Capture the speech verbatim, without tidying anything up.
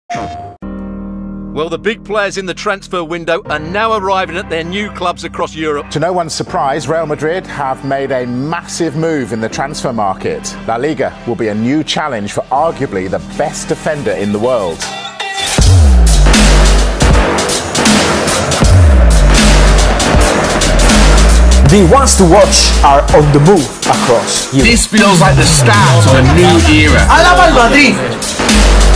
Well, the big players in the transfer window are now arriving at their new clubs across Europe. To no one's surprise, Real Madrid have made a massive move in the transfer market. La Liga will be a new challenge for arguably the best defender in the world. The ones to watch are on the move across Europe. This feels like the start of a new era. Alaba Madrid!